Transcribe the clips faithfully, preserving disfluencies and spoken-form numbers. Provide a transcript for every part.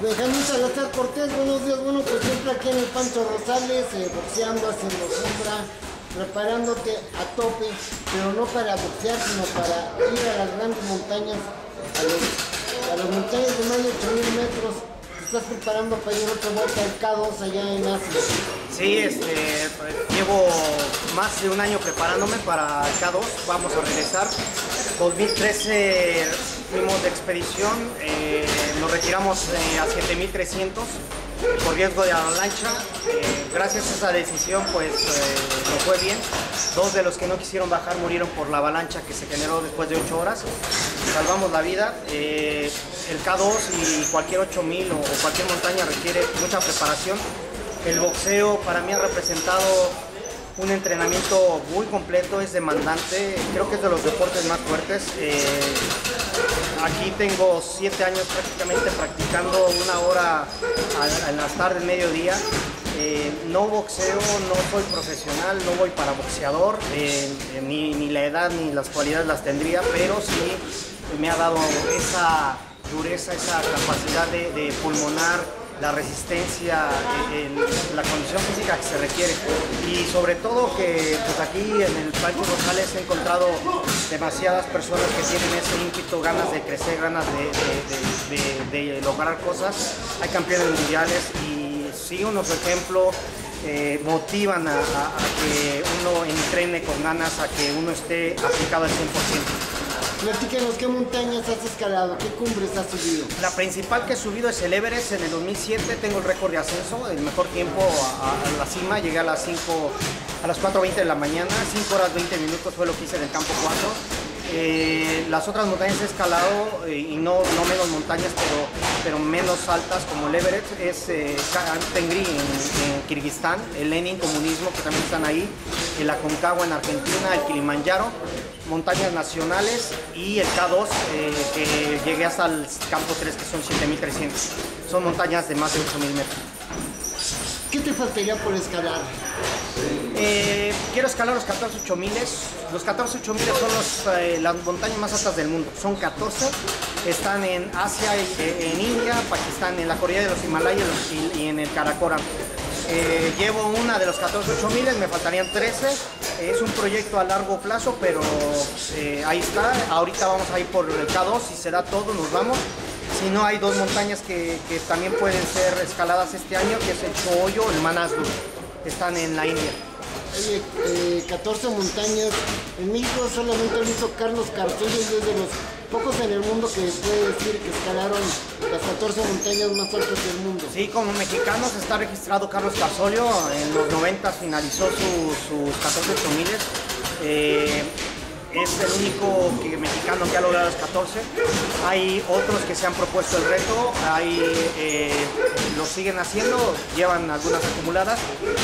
Benjamín Salazar Cortés, buenos días. Bueno, pues siempre aquí en el Pancho Rosales, eh, boxeando, haciendo sombra, preparándote a tope, pero no para boxear, sino para ir a las grandes montañas, a, los, a las montañas de más de ocho mil metros. Te estás preparando para ir otra vuelta al K dos allá en Asia. Sí, este, pues, llevo más de un año preparándome para el K dos, vamos a regresar. dos mil trece fuimos de expedición, eh, nos retiramos eh, a siete mil trescientos por riesgo de avalancha. Eh, gracias a esa decisión pues eh, nos fue bien. Dos de los que no quisieron bajar murieron por la avalancha que se generó después de ocho horas. Salvamos la vida. Eh, el K dos y cualquier ocho mil o, o cualquier montaña requiere mucha preparación. El boxeo para mí ha representado un entrenamiento muy completo, es demandante, creo que es de los deportes más fuertes. Eh, aquí tengo siete años prácticamente practicando una hora a, en las tardes, mediodía. Eh, no boxeo, no soy profesional, no voy para boxeador, eh, eh, ni, ni la edad ni las cualidades las tendría, pero sí me ha dado esa dureza, esa capacidad de, de pulmonar, la resistencia, el, la condición física que se requiere, y sobre todo que pues aquí en el Pancho Rosales he encontrado demasiadas personas que tienen ese ímpetu, ganas de crecer, ganas de, de, de, de, de lograr cosas. Hay campeones mundiales y sí, unos ejemplos eh, motivan a, a, a que uno entrene con ganas, a que uno esté aplicado al cien por ciento. Platícanos, ¿qué montañas has escalado? ¿Qué cumbres has subido? La principal que he subido es el Everest en el dos mil siete, tengo el récord de ascenso, el mejor tiempo a, a la cima, llegué a las cinco, a las cuatro veinte de la mañana, cinco horas veinte minutos fue lo que hice en el campo cuatro. Eh, las otras montañas he escalado, eh, y no, no menos montañas, pero, pero menos altas, como el Everest, es eh, Tengri en, en Kirguistán, el Lenin Comunismo, que también están ahí, el Aconcagua en Argentina, el Kilimanjaro, montañas nacionales, y el K dos, eh, que llegué hasta el campo tres, que son siete mil trescientos. Son montañas de más de ocho mil metros. ¿Qué te faltaría por escalar? Eh, quiero escalar los catorce ocho miles. Los catorce ocho miles son los, eh, las montañas más altas del mundo. Son catorce. Están en Asia, eh, en India, Pakistán, en la Cordillera de los Himalayas y, y en el Karakoram. Eh, llevo una de los catorce ocho miles, me faltarían trece. Es un proyecto a largo plazo, pero eh, ahí está. Ahorita vamos a ir por el K dos, si se da todo nos vamos. Si no, hay dos montañas que, que también pueden ser escaladas este año, que es el Choyo, el Manaslu. Están en la India. Oye, eh, catorce montañas. En México solamente lo hizo Carlos Carcello, y es de los pocos en el mundo que puede decir que escalaron las catorce montañas más altas del mundo. Sí, como mexicanos está registrado Carlos Carsolio. En los noventa finalizó su, sus catorce ocho miles. Eh, es el único que, mexicano que ha logrado los catorce. Hay otros que se han propuesto el reto, hay, eh, lo siguen haciendo, llevan algunas acumuladas.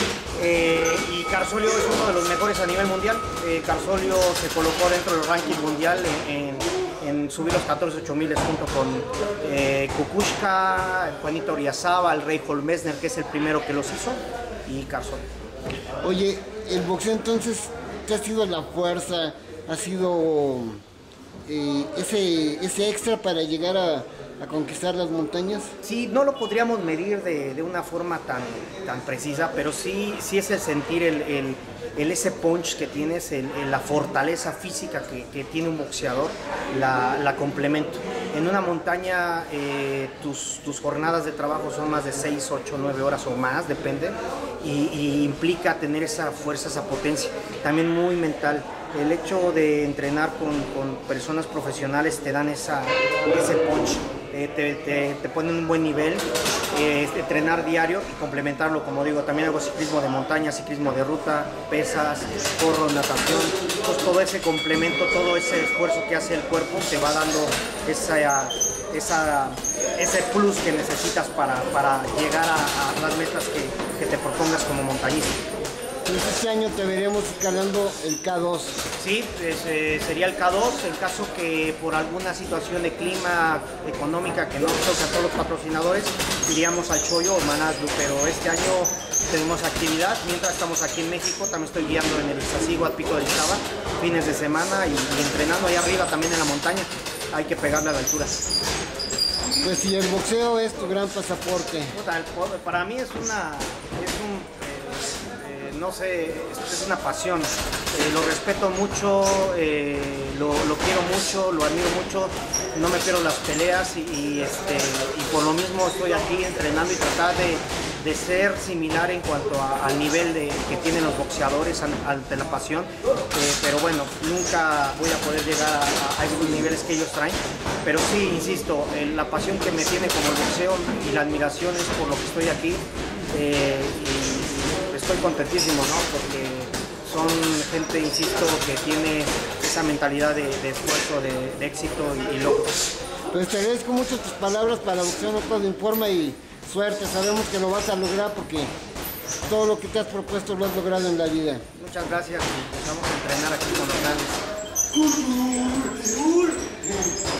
Eh, y Carsolio es uno de los mejores a nivel mundial. Eh, Carsolio se colocó dentro del ranking mundial en, en, en subir los catorce ocho miles junto con eh, Kukushka, Juanito Oriazaba, el Rey Holmesner, que es el primero que los hizo, y Carsolio. Oye, el boxeo entonces te ha sido la fuerza, ha sido eh, ese, ese extra para llegar a, a conquistar las montañas. Sí, no lo podríamos medir de, de una forma tan, tan precisa, pero sí, sí es el sentir el, el, el ese punch que tienes, el, el, la fortaleza física que, que tiene un boxeador, la, la complemento. En una montaña eh, tus, tus jornadas de trabajo son más de seis, ocho, nueve horas o más, depende, y, y implica tener esa fuerza, esa potencia, también muy mental. El hecho de entrenar con, con personas profesionales te dan esa, ese punch, eh, te, te, te ponen un buen nivel, eh, entrenar diario y complementarlo, como digo, también hago ciclismo de montaña, ciclismo de ruta, pesas, corro, natación, pues todo ese complemento, todo ese esfuerzo que hace el cuerpo te va dando esa, esa, ese plus que necesitas para, para llegar a, a las metas que, que te propongas como montañista. Entonces este año te veremos escalando el K dos. Sí, pues, eh, sería el K dos, en caso que por alguna situación de clima, económica, que no toque a todos los patrocinadores, iríamos al Choyo o Manaslu, pero este año tenemos actividad, mientras estamos aquí en México, también estoy guiando en el Iztaccíhuatl, Pico del Izaba, fines de semana y, y entrenando ahí arriba también en la montaña, hay que pegarle a la altura. Pues si el boxeo es tu gran pasaporte. Puta, el po- para mí es una, es un, eh, eh, no sé, es, es una pasión. Eh, lo respeto mucho, eh, lo, lo quiero mucho, lo admiro mucho. No me pierdo las peleas y, y, este, y por lo mismo estoy aquí entrenando y tratar de, de ser similar en cuanto a- al nivel de, que tienen los boxeadores an- ante la pasión. Eh, pero bueno, nunca voy a poder llegar a, a esos niveles que ellos traen. Pero sí, insisto, eh, la pasión que me tiene como el boxeo y la admiración es por lo que estoy aquí. Eh, y estoy contentísimo, ¿no? Porque son gente, insisto, que tiene esa mentalidad de, de esfuerzo, de, de éxito y, y logro. Pues te agradezco mucho tus palabras para Boxeo No Todo Informa y suerte. Sabemos que lo vas a lograr porque todo lo que te has propuesto lo has logrado en la vida. Muchas gracias y empezamos a entrenar aquí con los grandes.